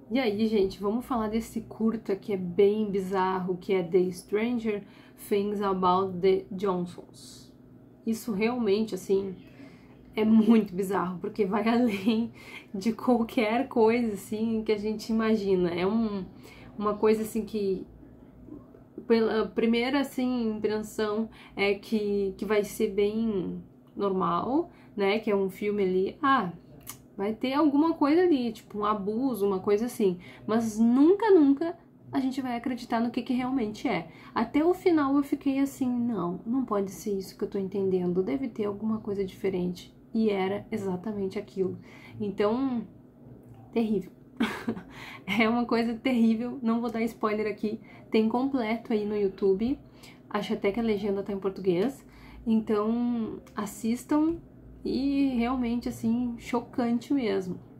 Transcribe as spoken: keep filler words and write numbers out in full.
E aí, gente, vamos falar desse curta que é bem bizarro, que é The Stranger Things About the Johnsons. Isso realmente, assim, é muito bizarro, porque vai além de qualquer coisa, assim, que a gente imagina. É um, uma coisa, assim, que pela primeira, assim, impressão é que, que vai ser bem normal, né? Que é um filme ali, ah, vai ter alguma coisa ali, tipo um abuso, uma coisa assim. Mas nunca, nunca a gente vai acreditar no que, que realmente é. Até o final eu fiquei assim, não, não pode ser isso que eu tô entendendo. Deve ter alguma coisa diferente. E era exatamente aquilo. Então, terrível. É uma coisa terrível, não vou dar spoiler aqui. Tem completo aí no YouTube. Acho até que a legenda tá em português. Então, assistam e realmente assim, chocante mesmo.